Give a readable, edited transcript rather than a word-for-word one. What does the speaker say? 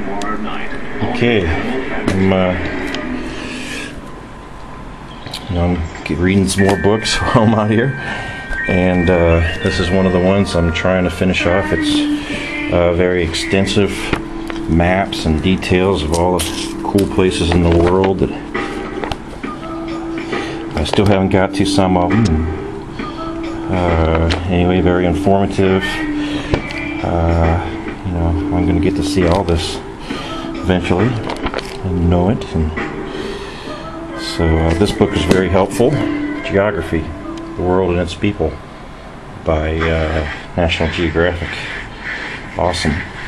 Okay, I'm reading some more books while I'm out here, and this is one of the ones I'm trying to finish off. It's very extensive maps and details of all the cool places in the world that I still haven't got to some of them. Anyway, very informative. I'm going to get to see all this eventually and know it. And so this book is very helpful. Geography, the World and Its People by National Geographic. Awesome.